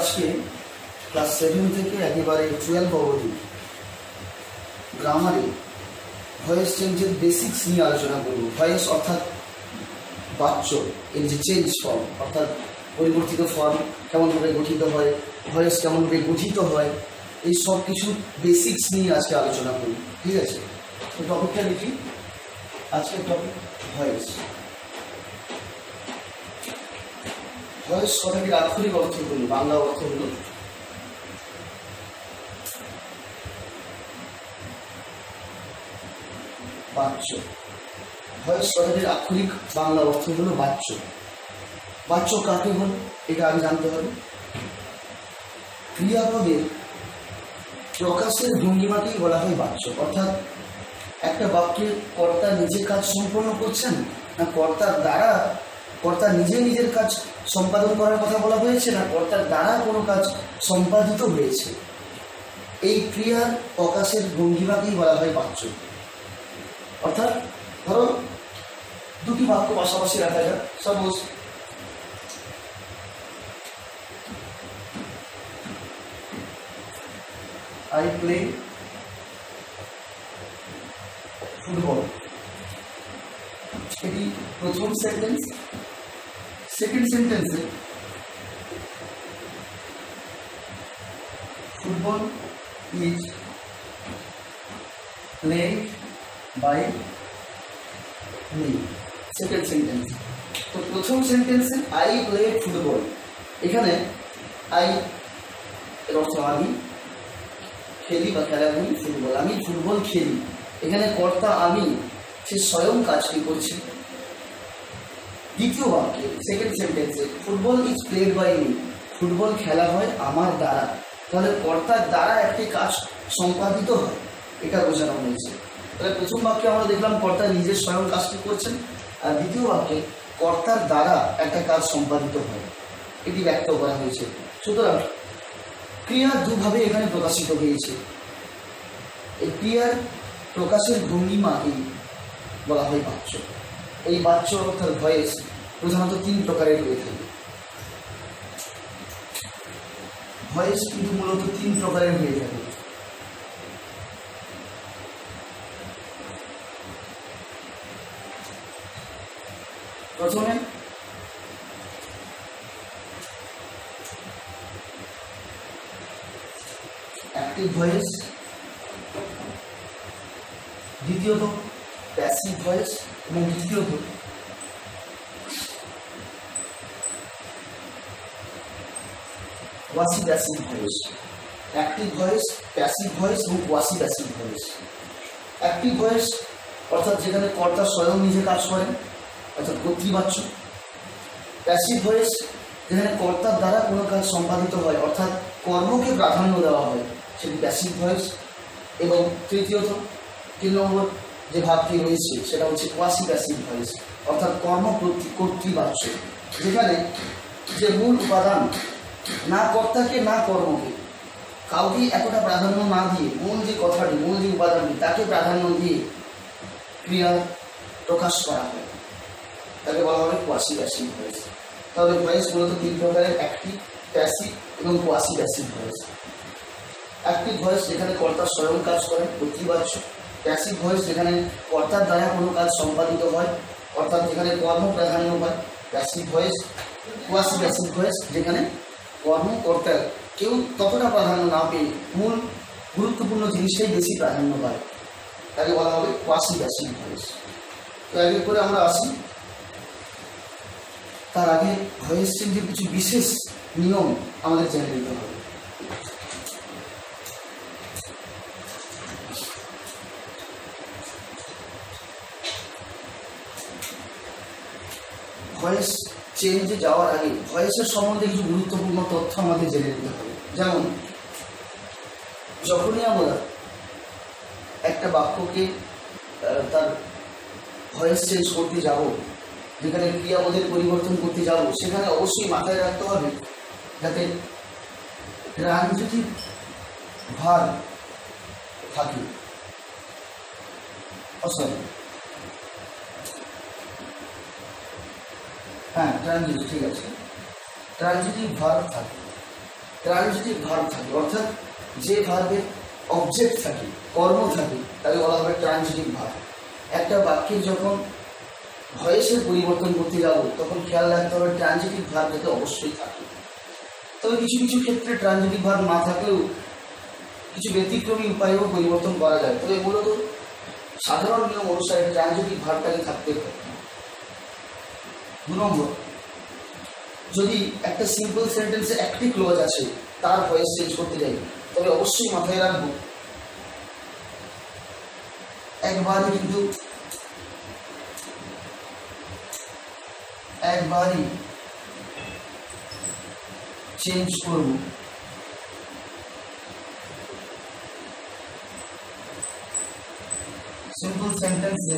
আজকে ক্লাস 7 থেকে একেবারে 12 অবধি গ্রামারে ভয়েস চেঞ্জের বেসিক্স নিয়ে আলোচনা করব। ভয়েস অর্থাৎ বাচ্য, এর যে চেঞ্জ ফর্ম অর্থাৎ পরিবর্তিত ফর্ম কেমনভাবে গঠিত হয়, ভয়েস কেমনভাবে গঠিত হয়, এই সব কিছু বেসিক্স নিয়ে আজকে আলোচনা করব। ঠিক আছে, তো টপিকটা লিখি। আজকের টপিক ভয়েস। ভয়েস কথাটির আক্ষরিক অর্থ হল, বাংলা অর্থ হল বাচ্য। ভয়েস কথাটির আক্ষরিক বাংলা অর্থ হল বাচ্য। বাচ্য কাকে বলে এটা আগে জানতে হবে। ক্রিয়াপদের প্রকাশের ভঙ্গিমাকেই বলা হয় বাচ্য। অর্থাৎ একটা বাক্যে কর্তা নিজে কাজ সম্পন্ন করছেন, না কর্তা নিজে নিজের কাজ সম্পাদন করার কথা বলা হয়েছে, না কর্তার দ্বারা কোনো কাজ সম্পাদিত হয়েছে, এই ক্রিয়ার প্রকাশের ভঙ্গিমাকেই বলা হয় বাচ্য। অর্থাৎ ধরো দুটি বাক্য পাশাপাশি রাখা যাক। সাপোজ I play ফুটবল, এটি প্রথম সেন্টেন্স। সেকেন্ড সেন্টেন্সে football is played by me. Second sentence. তো প্রথম সেন্টেন্সে আই প্লে ফুটবল, এখানে আই এর অর্থ আমি খেলি বা খেলাধুলি ফুটবল, আমি ফুটবল খেলি। এখানে কর্তা আমি, সে স্বয়ং কাজটি করছে। দ্বিতীয় বাক্যে সেকেন্ড সেন্টেন্সে football is played by me, football খেলা হয় আমার দ্বারা। তাহলে কর্তার দ্বারা একটি কাজ সম্পাদিত হয়, এটা বোঝানো হয়েছে। তাহলে প্রথম বাক্যে আমরা দেখলাম কর্তা নিজের স্বয়ং কাজটি করছেন, আর দ্বিতীয় বাক্যে কর্তার দ্বারা একটা কাজ সম্পাদিত হয়, এটি ব্যক্ত করা হয়েছে। সুতরাং ক্রিয়া দুভাবে এখানে প্রকাশিত হয়েছে। এই ক্রিয়ার প্রকাশের ভঙ্গিমাকেই বলা হয় বাচ্য। এই বাচ্য অর্থাৎ ভয়েস প্রধানত 3 প্রকারের হয়ে থাকে। ভয়েস কিন্তু মূলত 3 প্রকারের হয়ে থাকে। প্রথমে অ্যাক্টিভ ভয়েস, দ্বিতীয়ত প্যাসিভ ভয়েস এবং তৃতীয়ত quasi passive voice. Active voice, passive voice এবং quasi passive voice. Active voice অর্থাৎ যেখানে কর্তা স্বয়ং নিজে কাজ করেন, অর্থাৎ কর্তৃবাচ্য। প্যাসিভ ভয়েস যেখানে কর্তার দ্বারা কোনো কাজ সম্পাদিত হয়, অর্থাৎ কর্মকে প্রাধান্য দেওয়া হয়, সেটি প্যাসিভ ভয়েস। এবং তৃতীয়ত 3 নম্বর যে ভাগটি রয়েছে সেটা হচ্ছে কোয়াসি প্যাসিভ ভয়েস, অর্থাৎ কর্তৃবাচ্য, যেখানে যে মূল উপাদান না কর্তাকে না কর্মকে, কাউকে এতটা প্রাধান্য না দিয়ে মূল যে কথাটি, মূল যে উপাদানটি তাকে প্রাধান্য দিয়ে ক্রিয়া প্রকাশ করা হয়, তাকে বলা হয় কোয়াসি প্যাসিভ ভয়েস। তাহলে ভয়েস মূলত 3 প্রকারের, অ্যাক্টিভ, প্যাসিভ এবং quasi passive voice. Active voice যেখানে কর্তা স্বয়ং কাজ করেন, কর্তৃবাচ্য। প্যাসিভ ভয়েস যেখানে কর্তার দ্বারা কোনো কাজ সম্পাদিত হয়, অর্থাৎ যেখানে কর্ম প্রাধান্য পায়, passive voice. Quasi passive voice যেখানে কর্মকর্তার কেউ ততটা প্রাধান্য না পেয়ে মূল গুরুত্বপূর্ণ জিনিসটাই বেশি প্রাধান্য পায়, তাকে বলা হবে কোয়াসি প্যাসিভ ভয়েস। তো এক এক করে আমরা আসি। তার আগে ভয়েস চেঞ্জের কিছু বিশেষ নিয়ম আমাদের জেনে নিতে হবে। ভয়েস চেঞ্জে যাওয়ার আগে ভয়েসের সম্বন্ধে কিছু গুরুত্বপূর্ণ তথ্য আমাদের জেনে নিতে হবে। যেমন যখনই আমরা একটা বাক্যকে তার ভয়েস চেঞ্জ করতে যাব, যেখানে ক্রিয়াপদের পরিবর্তন করতে যাব, সেখানে অবশ্যই মাথায় রাখতে হবে যাতে ট্রানজিটিভ ভার্ব থাকে। হ্যাঁ, ট্রানজিটিভ, ঠিক আছে, ট্রানজিটিভ ভার্ব থাকে। ট্রানজিটিভ ভার্ব থাকে, অর্থাৎ যে ভার্বের অবজেক্ট থাকে, কর্ম থাকে, তাকে বলা হবে ট্রানজিটিভ ভার্ব। একটা বাক্যের যখন ভয়েসের পরিবর্তন করতে যাব তখন খেয়াল রাখতে হবে ট্রানজিটিভ ভার্ব যাতে অবশ্যই থাকে। তবে কিছু কিছু ক্ষেত্রে ট্রানজিটিভ ভার্ব না থাকলেও কিছু ব্যতিক্রমী উপায়েও পরিবর্তন করা যায়, তবে মূলত সাধারণ নিয়ম অনুসারে ট্রানজিটিভ ভার্বটাকে থাকতে হবে। 2 নম্বর, যদি একটা সিম্পল সেন্টেন্সে একটি ক্লজ আছে তার ভয়েস চেঞ্জ করতে যাই, তবে অবশ্যই মাথায় রাখবো একবারই চেঞ্জ করব, সিম্পল সেন্টেন্সে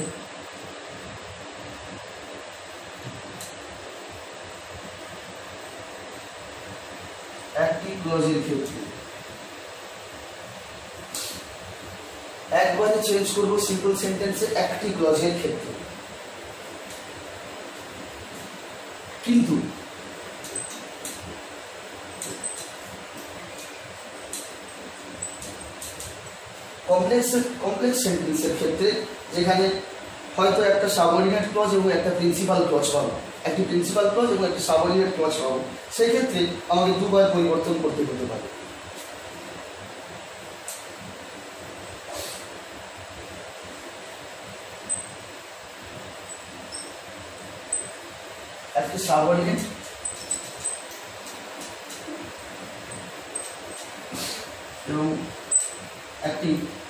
একটি ক্লজের ক্ষেত্রে একবারে চেঞ্জ করব সিম্পল সেন্টেন্সে একটি ক্লজের ক্ষেত্রে। কিন্তু কমপ্লেক্স সেন্টেন্সের ক্ষেত্রে যেখানে হয়তো একটা সাবঅর্ডিনেট ক্লজ এবং একটা প্রিন্সিপাল ক্লজ পাবো, একটি প্রিন্সিপাল ক্লজ এবং একটা সাবঅর্ডিনেট ক্লজ পাবো, সেক্ষেত্রে আমাকে 2 বার পরিবর্তন করতে হতে পারে। একটি সাবঅর্ডিনেট এবং একটি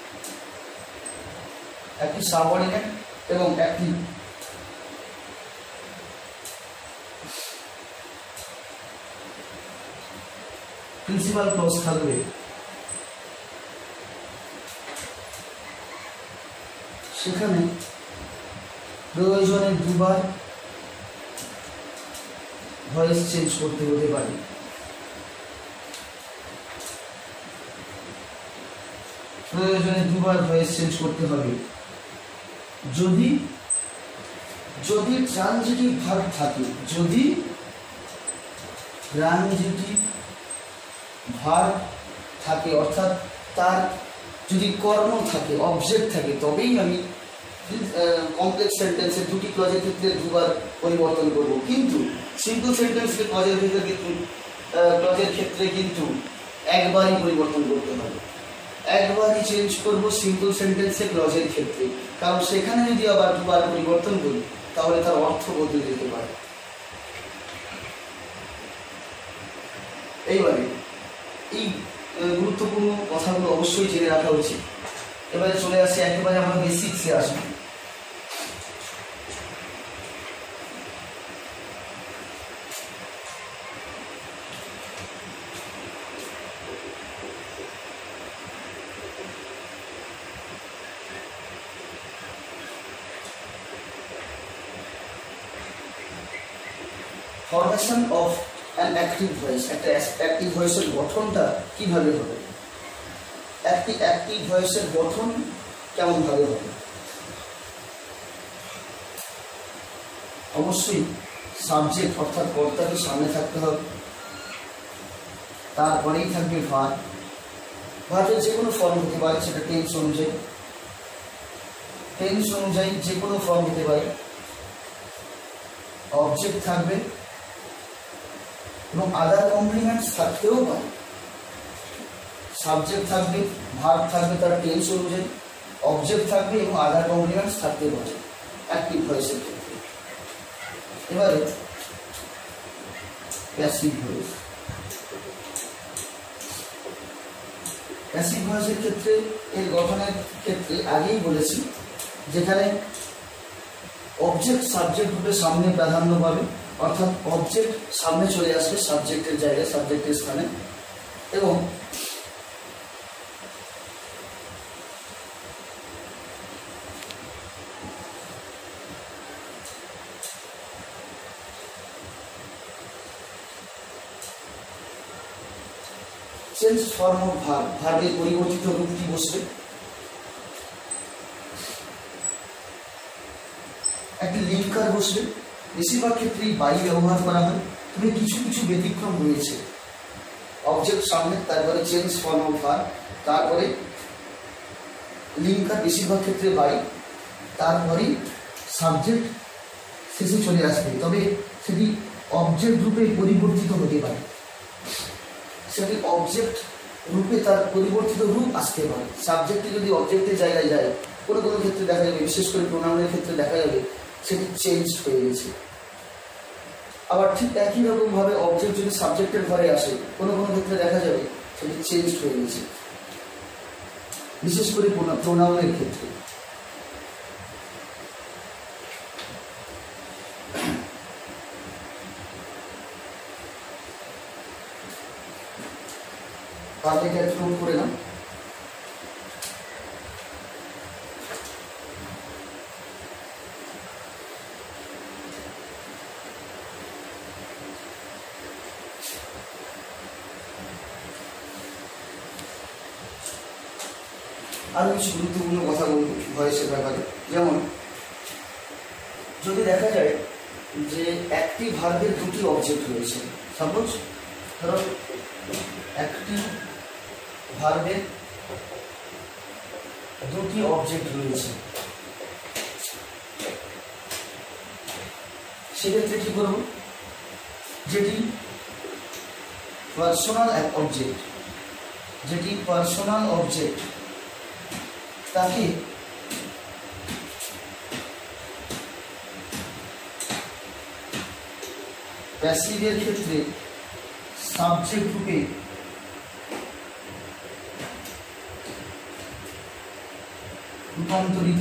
সাবঅর্ডিনেট এবং একটি প্রিন্সিপাল ক্লজ থাকবে, সেখানে প্রয়োজনে 2 বার ভয়েস চেঞ্জ করতে হতে পারে। প্রয়োজনে 2 বার ভয়েস চেঞ্জ করতে হবে যদি ট্রানজিটিভ ভার্ব থাকে, যদি ট্রানজিটিভ ভার্ব থাকে, অর্থাৎ তার যদি কর্ম থাকে, অবজেক্ট থাকে, তবেই আমি কমপ্লেক্স সেন্টেন্সের 2টি ক্লজের ক্ষেত্রে 2 বার পরিবর্তন করব। কিন্তু সিম্পল সেন্টেন্সের ক্লজের ক্ষেত্রে কিন্তু একবারই পরিবর্তন করতে হবে, একবারই চেঞ্জ করব সিম্পল সেন্টেন্সে ক্লজের ক্ষেত্রে, কারণ সেখানে যদি আবার 2 বার পরিবর্তন করি তাহলে তার অর্থ বদলে যেতে পারে। এইবারে এই গুরুত্বপূর্ণ কথাগুলো অবশ্যই জেনে রাখা উচিত। এবারে চলে আসি একেবারে আমরা বেসিক্সে আসি। Formation of an active voice, একটা অ্যাক্টিভ ভয়েসের গঠনটা কিভাবে হবে, একটি অ্যাক্টিভ ভয়েসের গঠন কেমন ভাবে হবে? অবশ্যই সাবজেক্ট অর্থাৎ কর্তাকে সামনে থাকতে হবে, তারপরেই থাকবে ভার্ব। ভার্বের যে কোনো ফর্ম হতে পারে, সেটা টেন্স অনুযায়ী যে কোনো ফর্ম হতে পারে। অবজেক্ট থাকবে এবং আদার কমপ্লিমেন্টস থাকতেও পারে। সাবজেক্ট থাকবে, ভার্ব থাকবে তার টেন্স অনুযায়ী, অবজেক্ট থাকবে এবং আদার কমপ্লিমেন্টস থাকতে পারে অ্যাক্টিভ ভয়েসের ক্ষেত্রে। এবারে প্যাসিভ ভয়েস। প্যাসিভ ভয়েসের ক্ষেত্রে এর গঠনের ক্ষেত্রে আগেই বলেছি, যেখানে অবজেক্ট সাবজেক্ট রূপে সামনে প্রাধান্য পাবে, অর্থাৎ অবজেক্ট সামনে চলে আসবে সাবজেক্টের জায়গায়, সাবজেক্টের স্থানে, এবং চেঞ্জ ফর্ম অফ ভার্ব, ভার্বের পরিবর্তিত রূপটি বসবে। একটি লিঙ্কার বসবে। বেশিরভাগ ক্ষেত্রেই বাই ব্যবহার করা হয়, তবে কিছু কিছু ব্যতিক্রম রয়েছে। অবজেক্ট সামনে, তারপরে চেঞ্জ ফর্ম অফ ভার্ব, তারপরে লিঙ্কার বেশিরভাগ ক্ষেত্রে বাই, তারপরে সাবজেক্ট শেষে চলে আসবে। তবে সেটি অবজেক্ট রূপে পরিবর্তিত হতে পারে, সেটি অবজেক্ট রূপে তার পরিবর্তিত রূপ আসতে পারে। সাবজেক্টে যদি অবজেক্টের জায়গায় যায়, কোনো কোনো ক্ষেত্রে দেখা যাবে, বিশেষ করে প্রোনাউনের ক্ষেত্রে দেখা যাবে সেটি চেঞ্জ হয়ে গেছে। আবার ঠিক একই রকমভাবে অবজেক্ট যদি সাবজেক্টের ঘরে আসে, কোনো কোনো ক্ষেত্রে দেখা যাবে সেটি চেঞ্জ হয়ে গেছে, বিশেষ করে প্রোনাউনের ক্ষেত্রে। তাহলে এটা একটু নোট করে নাও। আরো কিছু গুরুত্বপূর্ণ কথা বলব ভয়েসের ব্যাপারে। যেমন যদি দেখা যায় যে একটি ভার্বের দুটি অবজেক্ট রয়েছে, সাপোজ ধরো একটি ভার্বের দুটি অবজেক্ট রয়েছে, সেক্ষেত্রে কি করব, যেটি পার্সোনাল অবজেক্ট, যেটি পার্সোনাল অবজেক্ট তাকে প্যাসিভের ক্ষেত্রে সাবজেক্ট রূপে রূপান্তর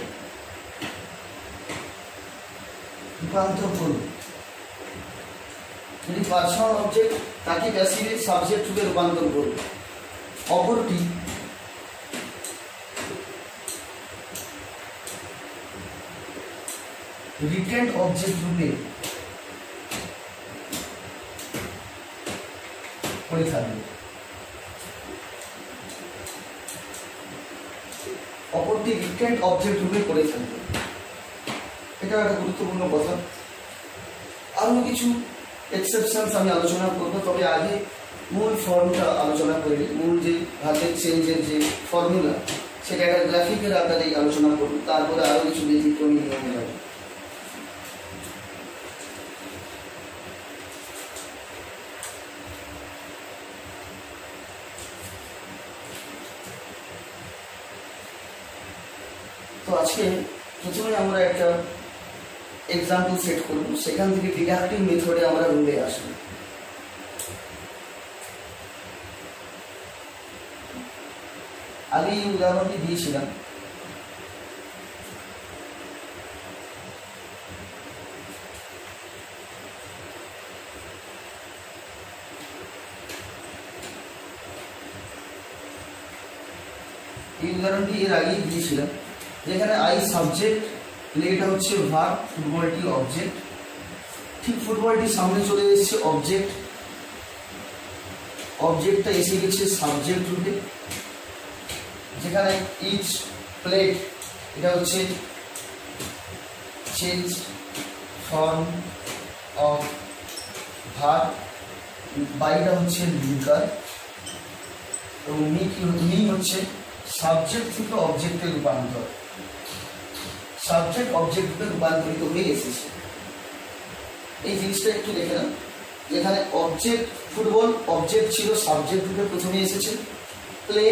করব। যদি পার্সোনাল অবজেক্ট তাকে প্যাসিভের সাবজেক্ট রূপে রূপান্তর করব। অপরটি রিটেন্ড অবজেক্ট রূপে পড়ে থাকবে। অপরটি রিটেন্ড অবজেক্ট রূপে পড়ে থাকবে, এটা একটা গুরুত্বপূর্ণ কথা। আরো কিছু এক্সেপশনস আমি আলোচনা করব, তবে আগে মূল ফর্মটা আলোচনা করি। মূল যে ভার্বের চেঞ্জের যে ফর্মুলা, সেটা একটা গ্রাফিকের আকারে আলোচনা করব, তারপরে আরো কিছু ব্যতিক্রমী নিয়ম যাবে। তো আজকে প্রথমে আমরা একটা এক্সাম্পল সেট করব, সেখান থেকে ডিডাক্টিভ মেথডে আমরা রুলে আসব। আগে এই উদাহরণটি দিয়েছিলাম। এই উদাহরণটি এর আগেই দিয়েছিলাম, যেখানে আই সাবজেক্ট, প্লেটা হচ্ছে ভার্ব, ফুটবলটি অবজেক্ট। ঠিক ফুটবলটি সামনে চলে এসেছে অবজেক্ট, অবজেক্টটা এসে গেছে সাবজেক্ট রূপে, যেখানে ইচ প্লেট এটা হচ্ছে চেঞ্জ ফর্ম অফ ভার্ব, বাইটা হচ্ছে লিঙ্কার, এবং মি হচ্ছে সাবজেক্ট থেকে অবজেক্টের রূপান্তর। সাবজেক্ট অবজেক্ট রূপে রূপান্তরিত হয়ে এসেছে। এই জিনিসটা একটু দেখে নাও, যেখানে অবজেক্ট ফুটবল অবজেক্ট ছিল, সাবজেক্ট রূপে প্রথমে এসেছে। প্লে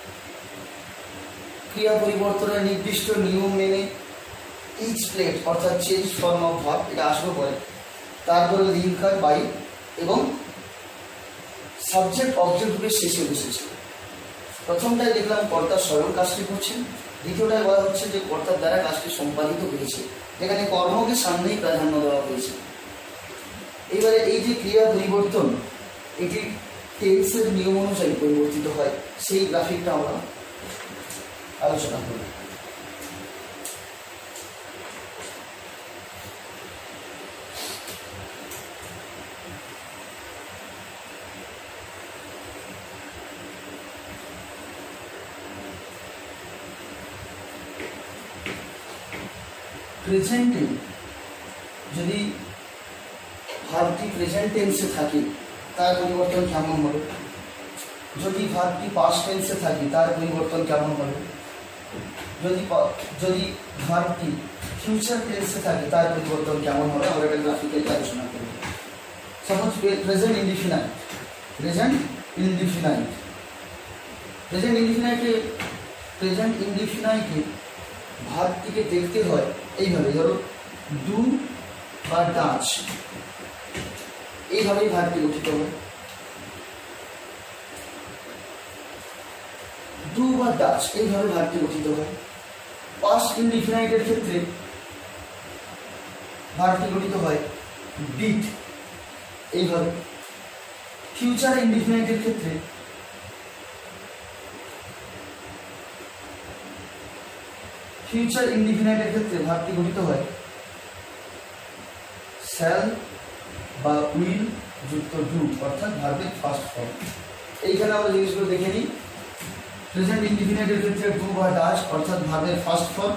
ক্রিয়া পরিবর্তনের নির্দিষ্ট নিয়ম মেনে ইচ প্লেট অর্থাৎ চেঞ্জ ফর্ম অফ ভার্ব এটা আসবে পরে, তারপরে লিঙ্কার বাই, এবং সাবজেক্ট অবজেক্ট রূপে শেষে বসেছে। প্রথমটায় দেখলাম কর্তা স্বয়ং কাজটি করছেন, দ্বিতীয়টায় বলা হচ্ছে যে কর্তার দ্বারা কাজটি সম্পাদিত হয়েছে, যেখানে কর্মকে সামনেই প্রাধান্য দেওয়া হয়েছে। এবারে এই যে ক্রিয়া পরিবর্তন, এটি টেন্সের নিয়ম অনুযায়ী পরিবর্তিত হয়, সেই গ্রাফিকটা আমরা আলোচনা করব। প্রেজেন্টে যদি ভার্বটি প্রেজেন্ট টেন্সে থাকে, তার পরিবর্তন কেমন হবে? যদি ভার্বটি পাস্ট টেন্সে থাকে তার পরিবর্তন কেমন হবে? যদি ভার্বটি ফিউচার টেন্সে থাকে তার পরিবর্তন কেমন হবে? আমরা এটা গ্রাফিক্যালি আলোচনা করব। সাপোজ প্রেজেন্ট ইনডিফিনাইট ভার্বটিকে দেখতে হয় এইভাবে, ধরো ডু বা ডাচ, এইভাবেই ভার্বটি গঠিত হয়। ডু বা ডাচ এইভাবে ভার্বটি গঠিত হয়। পাস্ট ইনডিফিনাইটের ক্ষেত্রে ভার্বটি গঠিত হয় ডিড এইভাবে। ফিউচার ইনডিফিনাইটের ক্ষেত্রে ভার্বটি গঠিত হয় শ্যাল বা উইল যুক্ত ডু, অর্থাৎ ভার্বের ফার্স্ট ফর্ম। এইখানে আমরা জিনিসগুলো দেখে নিই। প্রেজেন্ট ইনডিফিনাইটের ক্ষেত্রে ডু বা ডাচ অর্থাৎ ভার্বের ফার্স্ট ফর্ম।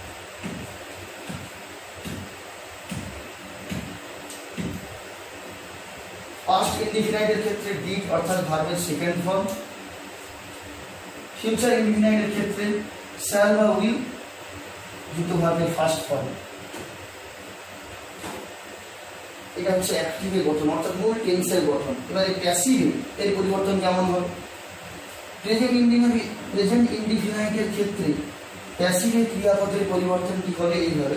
পাস্ট ইনডিফিনাইটের ক্ষেত্রে ডিড অর্থাৎ ভার্বের সেকেন্ড ফর্ম। ফিউচার ইনডিফিনাইটের ক্ষেত্রে শ্যাল বা উইল যুক্ত ভার্বের ফার্স্ট ফর্ম। এটা হচ্ছে অ্যাক্টিভের গঠন, অর্থাৎ মূল টেন্সের গঠন। এবার প্যাসিভে এর পরিবর্তন কেমন হবে? প্রেজেন্ট ইনডিফিনাইটের ক্ষেত্রে প্যাসিভের ক্রিয়াপদের পরিবর্তনটি হবে এইভাবে,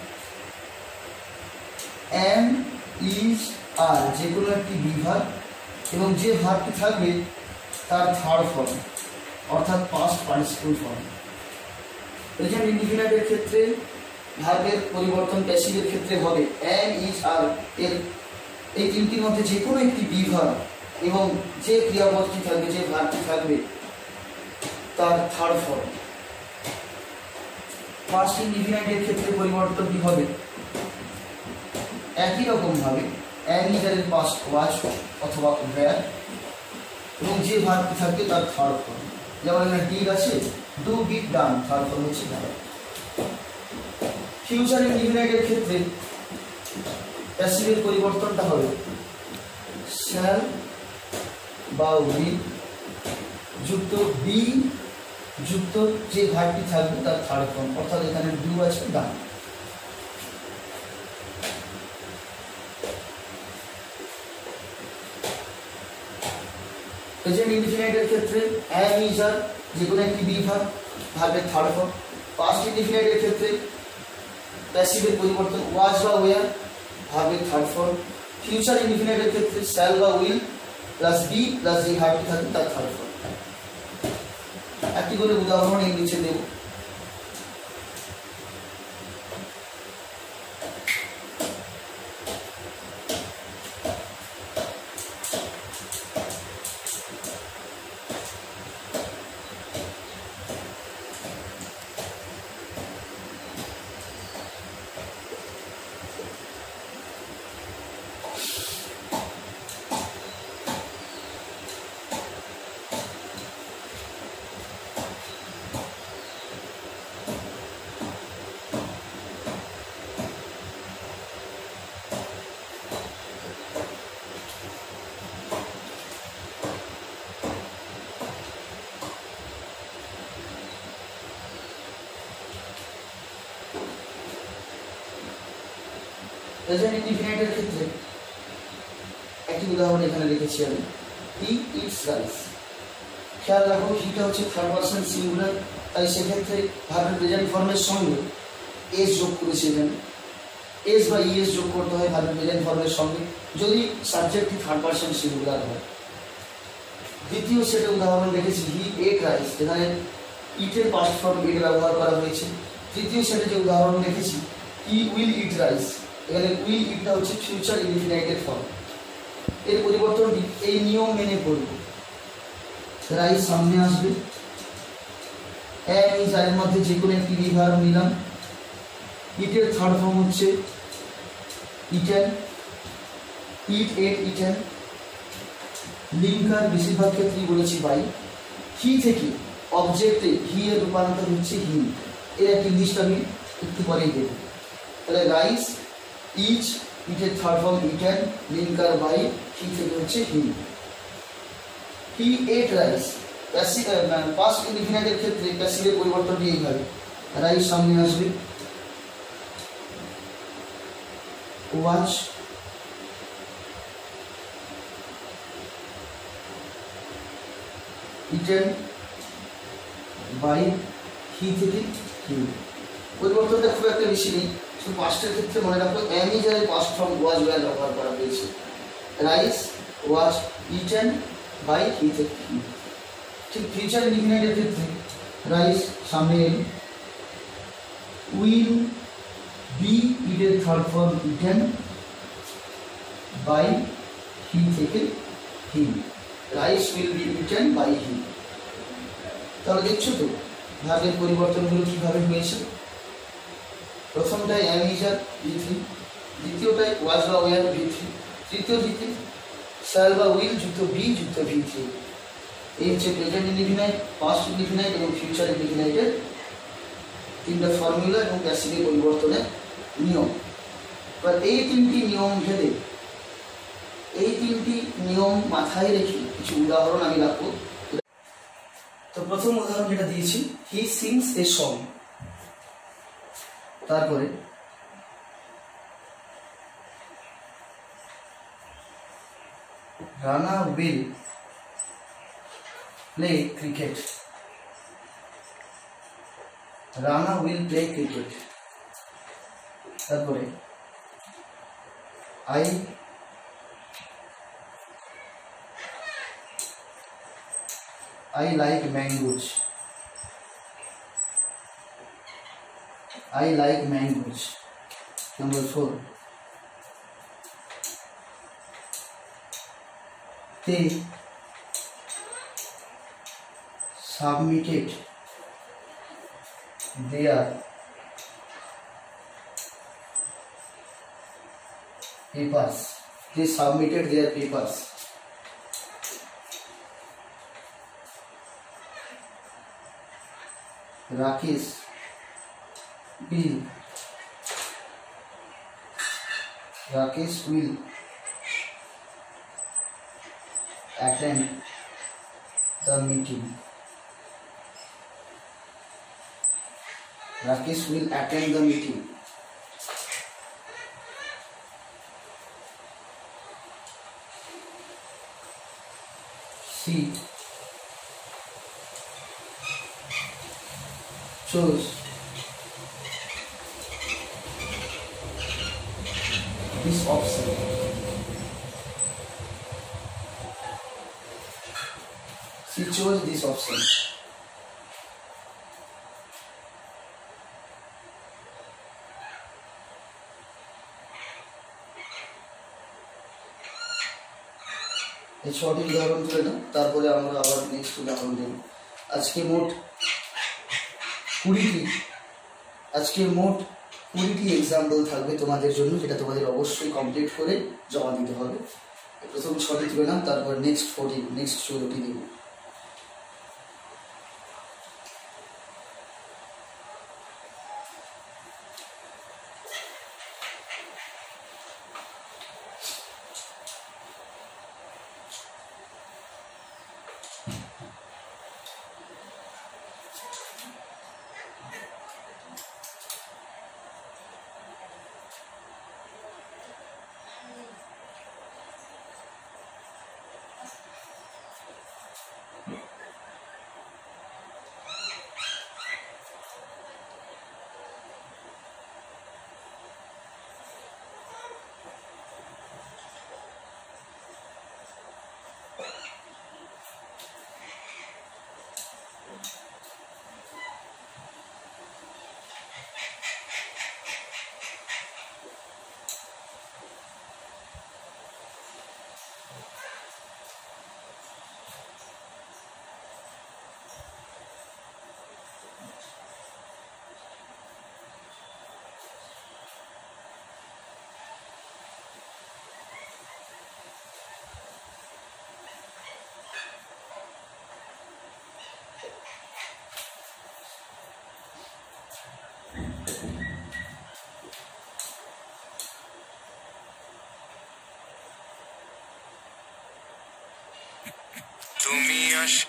অ্যাম, ইজ, আর যে কোনো একটি বিভাগ এবং যে ভার্বটি থাকবে তার থার্ড ফর্ম, অর্থাৎ পাস্ট পার্টিসিপল ফর্ম। প্রেজেন্ট ইনডিফিনাইটের ক্ষেত্রে ভার্বের পরিবর্তন প্যাসিভের ক্ষেত্রে হবে অ্যাম, ইজ, আর এর এই তিনটির মধ্যে যে কোনো একটি বিভাগ এবং যে ক্রিয়াপদটি থাকবে, যে ভার্বটি থাকবে তার থার্ড ফর্ম। পাস্ট ইনডিফিনাইটের ক্ষেত্রে পরিবর্তনটি হবে একই রকম ভাবে অ্যাম, ইজ, আর এর পাস্ট ওয়াজ অথবা ওয়্যার এবং যে ভার্বটি থাকবে তার থার্ড ফর্ম। যেমন এখানে ডিড আছে, do, did, done, third form হচ্ছে ভার্ব। ফিউচার ইনডিফিনাইটের ক্ষেত্রে প্যাসিভের পরিবর্তনটা হবে শ্যাল বা উইল যুক্ত বি যুক্ত যে ভার্বটি থাকবে তার থার্ড ফর্ম, অর্থাৎ এখানে ডু আছে, ডান। প্রেজেন্ট ইনডিফিনাইটের ক্ষেত্রে অ্যাম, ইজ, আর যে কোনো একটি বিভাগ ভার্বের থার্ড ফর্ম। পাস্ট ইনডিফিনাইটের ক্ষেত্রে প্যাসিভের পরিবর্তন ওয়াজ বা ওয়্যার ভার্বের থার্ড ফর্ম। ফিউচার ইনডিফিনাইটের ক্ষেত্রে শ্যাল বা উইল প্লাস বি প্লাস যে ভার্বটি থাকবে তার থার্ড ফর্ম। একটি করে উদাহরণ এই নিচে দেব। প্রেজেন্ট ইনডিফিনাইটের ক্ষেত্রে একটি উদাহরণ এখানে লিখেছি আমি, হি ইটস রাইস। খেয়াল রাখো হিটা হচ্ছে থার্ড পারসন সিঙ্গুলার, তাই সেক্ষেত্রে ভার্বের প্রেজেন্ট ফর্মের সঙ্গে এস যোগ করেছি। এখানে এস বা ইএস যোগ করতে হয় ভার্বের প্রেজেন্ট ফর্মের সঙ্গে যদি সাবজেক্টটি থার্ড পারসন সিঙ্গুলার হয়। দ্বিতীয় সেটে উদাহরণ দেখেছি হি এট রাইস, এখানে ইটের পাস্ট ফর্ম এট ব্যবহার করা হয়েছে। তৃতীয় সেটে যে উদাহরণ দেখেছি হি উইল ইট রাইস, এখানে উইল ইটটা হচ্ছে ফিউচার ইনডিফিনাইটেড ফর্ম। এর পরিবর্তনটি এই নিয়ম মেনে করব, রাইস সামনে আসবে, অ্যাম, ইজ, আর এর মধ্যে যে কোনো একটি বিভাগ নিলাম। ইটের থার্ড ফর্ম হচ্ছে eaten, eat, ate, eaten. Linker বেশিরভাগ ক্ষেত্রেই বলেছি বাই। হি থেকে অবজেক্টে হি এর রূপান্তর হচ্ছে হিম। এর একটি লিস্ট আমি একটু পরেই দেব। তাহলে রাইস, ইজ, ইটের third form eaten, linker by, he থেকে হচ্ছে him. He ate rice, passive past ইনডিফিনাইটের ক্ষেত্রে প্যাসিভের পরিবর্তনটি এইভাবে, রাইস সামনে আসবে, ওয়াচ ইটেন বাই, হি থেকে হিম। পরিবর্তনটা খুব একটা বেশি নেই, শুধু পাস্টের ক্ষেত্রে মনে রাখো অ্যামিজারের পাস্ট ফর্ম ওয়াজ ওয়্যার ব্যবহার করা হয়েছে। Rice was eaten by, he থেকে হিম। ঠিক ফিউচার ইনডিফিনাইটের ক্ষেত্রে রাইস সামনে এলো, উইল বি ইটের third form eaten by, he থেকে him. Rice will be eaten by him. তাহলে দেখছো তো ভার্বের পরিবর্তনগুলো কীভাবে হয়েছে। প্রথমটায় অ্যাম ইজ আর V3, দ্বিতীয়টায় ওয়াজ বা ওয়ার V3, তৃতীয়টিতে শ্যাল বা উইল যুক্ত বি যুক্ত V3। এই হচ্ছে প্রেজেন্ট ইনডিফিনাইট, পাস্ট ইনডিফিনাইট এবং ফিউচার ইনডিফিনাইটের তিনটা ফর্মুলা এবং প্যাসিভের পরিবর্তনের নিয়ম। এবার এই তিনটি নিয়ম ভেদে, এই তিনটি নিয়ম মাথায় রেখে কিছু উদাহরণ আমি রাখবো। তো প্রথম উদাহরণ যেটা দিয়েছি, হি সিংস এ সং। তারপরে Rana will play cricket. Rana will play cricket. তারপরে I like mangoes. I like mangoes. Number 4. They submitted their papers. They submitted their papers. Rakesh will attend the meeting. Rakesh will attend the meeting. She chose this option. She chose this option. এই ছটি উদাহরণ তুলে নাও, তারপরে আমরা আবার next উদাহরণ দেব। আজকে মোট 20টি এক্সাম্পল থাকবে তোমাদের জন্য, যেটা তোমাদের অবশ্যই কমপ্লিট করে জমা দিতে হবে। প্রথম 6টি তুলে নাও, তারপর নেক্সট 14টি দেব। Yaş.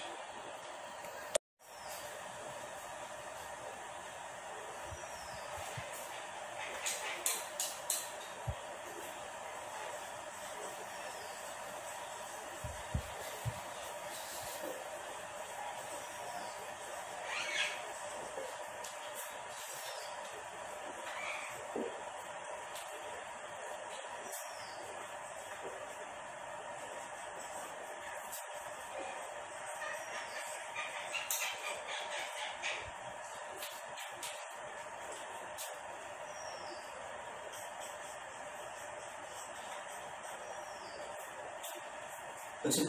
আচ্ছা,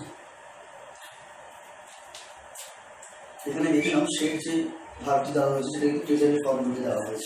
এখানে দেখলাম সেই যে ভাবটি দেওয়া হয়েছে সেটা কিন্তু টেবিলের ফর্মুলে দেওয়া হয়েছে।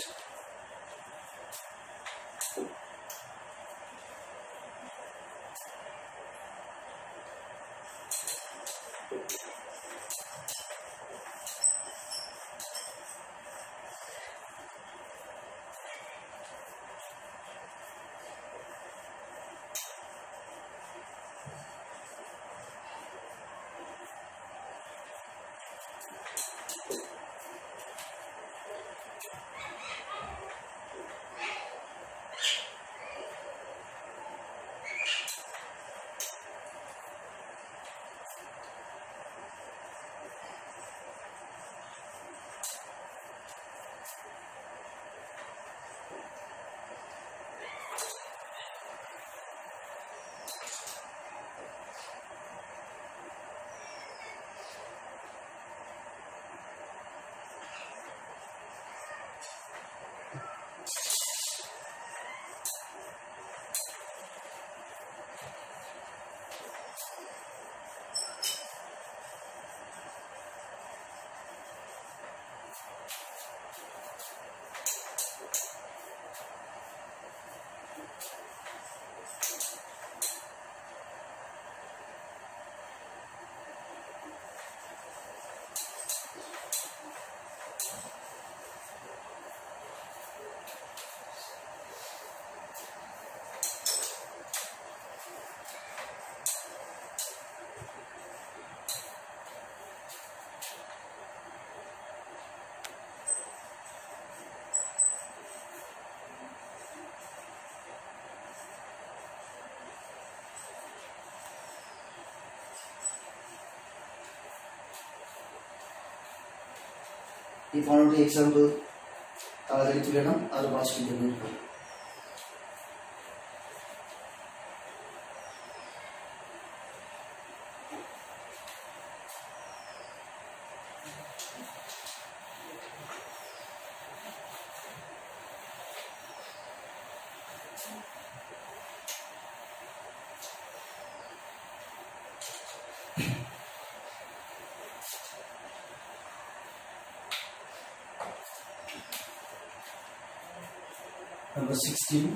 এই 15টি এক্সাম্পল তাড়াতাড়ি তুলে নাও, আরো 5 মিনিট বের করো। Number 16.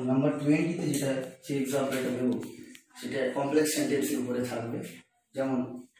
নাম্বার 20-তে যেটা যে এক্সাম্পলটা দেব সেটা কমপ্লেক্স সেন্টেন্সের উপরে থাকবে। যেমন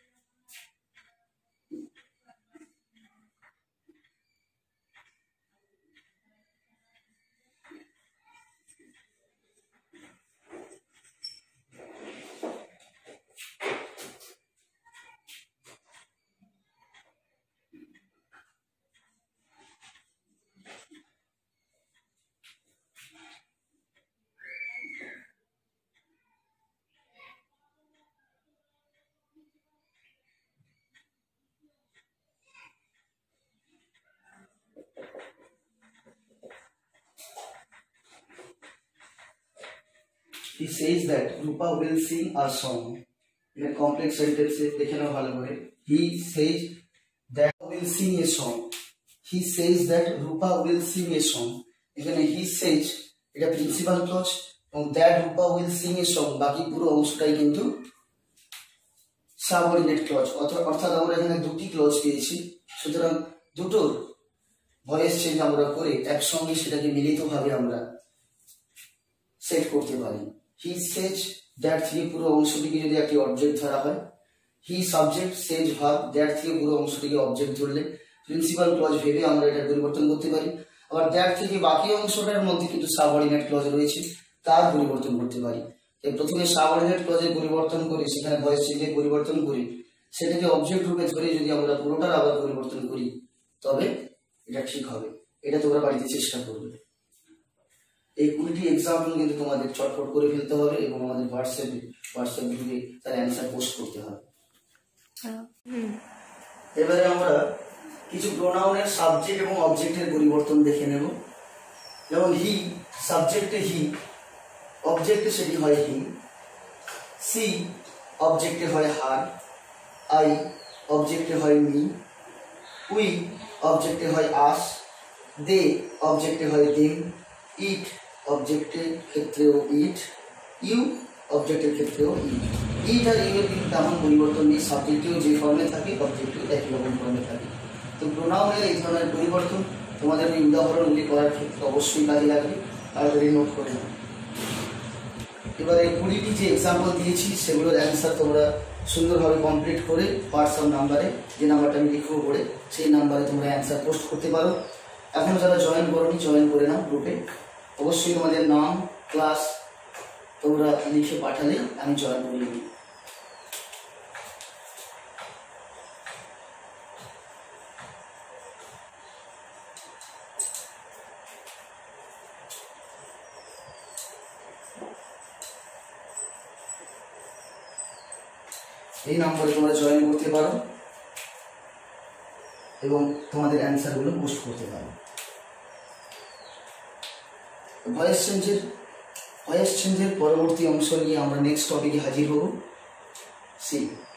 he says that Rupa will sing a song. In a complex sentence দেখে নাও ভালো করে। He says that will sing a song. He says that Rupa will sing a song. এখানে he says এটা প্রিন্সিপাল ক্লজ এবং that Rupa will sing a song বাকি পুরো অংশটাই কিন্তু subordinate clause. অর্থাৎ আমরা এখানে দুটি ক্লজ পেয়েছি, সুতরাং দুটোর ভয়েস চেঞ্জ আমরা করে একসঙ্গে সেটাকে মিলিতভাবে আমরা সেট করতে পারি। হি সেজ দ্যাট থেকে পুরো অংশটিকে যদি একটি অবজেক্ট ধরা হয়, he subject says verb, that থেকে পুরো অংশটিকে অবজেক্ট ধরলে প্রিন্সিপাল ক্লজ ভেবে আমরা এটা পরিবর্তন করতে পারি। আবার দ্যাট থেকে বাকি অংশটার মধ্যে কিন্তু সাবঅর্ডিনেট ক্লজ রয়েছে, তার পরিবর্তন করতে পারি। তাই প্রথমে সাবঅর্ডিনেট ক্লজের পরিবর্তন করে সেখানে ভয়েস চেঞ্জের পরিবর্তন করি, সেটাকে অবজেক্ট রূপে ধরে যদি আমরা পুরোটার আবার পরিবর্তন করি তবে এটা ঠিক হবে। এটা তোমরা বাড়িতে চেষ্টা করবে। এই 20টি এক্সাম্পল কিন্তু তোমাদের চটপট করে ফেলতে হবে এবং আমাদের হোয়াটসঅ্যাপ গ্রুপে তার অ্যান্সার পোস্ট করতে হবে। এবারে আমরা কিছু প্রোনাউনের সাবজেক্ট এবং অবজেক্টের পরিবর্তন দেখে নেব। যেমন হি, সাবজেক্টে হি, অবজেক্টে সেটি হয় হি। সি, অবজেক্টে হয় হার। আই, অবজেক্টে হয় মি। উই, অবজেক্টে হয় আস। দে, অবজেক্টে হয় দেম। ইট, অবজেক্টের ক্ষেত্রেও ইট। ইউ, অবজেক্টের ক্ষেত্রেও ইট। ইট আর ইউ এর কিন্তু তেমন পরিবর্তন নেই, সাবজেক্টেও যে ফর্মে থাকে অবজেক্টেও একই রকম ফর্মে থাকে। তো প্রোনাউনের এই ধরনের পরিবর্তন তোমাদের এই উদাহরণগুলি করার ক্ষেত্রে অবশ্যই কাজে লাগবে, তাড়াতাড়ি নোট করে নাও। এবারে 20টি যে এক্সাম্পল দিয়েছি সেগুলোর অ্যান্সার তোমরা সুন্দরভাবে কমপ্লিট করে হোয়াটসঅ্যাপ নাম্বারে, যে নাম্বারটা আমি লিখবো পড়ে, সেই নাম্বারে তোমরা অ্যান্সার পোস্ট করতে পারো। এখন যারা জয়েন করোনি জয়েন করে নাও গ্রুপে। অবশ্যই তোমাদের নাম, ক্লাস তোমরা লিখে পাঠালে আমি জয়েন করে নিই। এই নম্বরে তোমরা জয়েন করতে পারো এবং তোমাদের অ্যান্সারগুলো পোস্ট করতে পারো। ভয়েস চেঞ্জের পরবর্তী অংশ নিয়ে আমরা নেক্সট টপিকে হাজির হব। সি